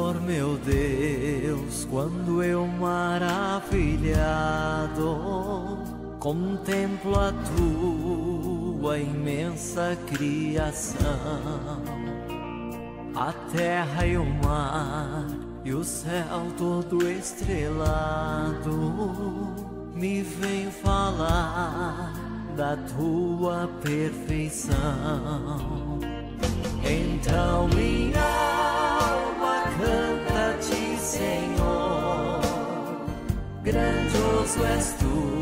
Senhor meu Deus, quando eu maravilhado contemplo a tua imensa criação, a terra e o mar e o céu todo estrelado, me vem falar da tua perfeição. Então minha alma canta-te, Senhor, grandioso és tu,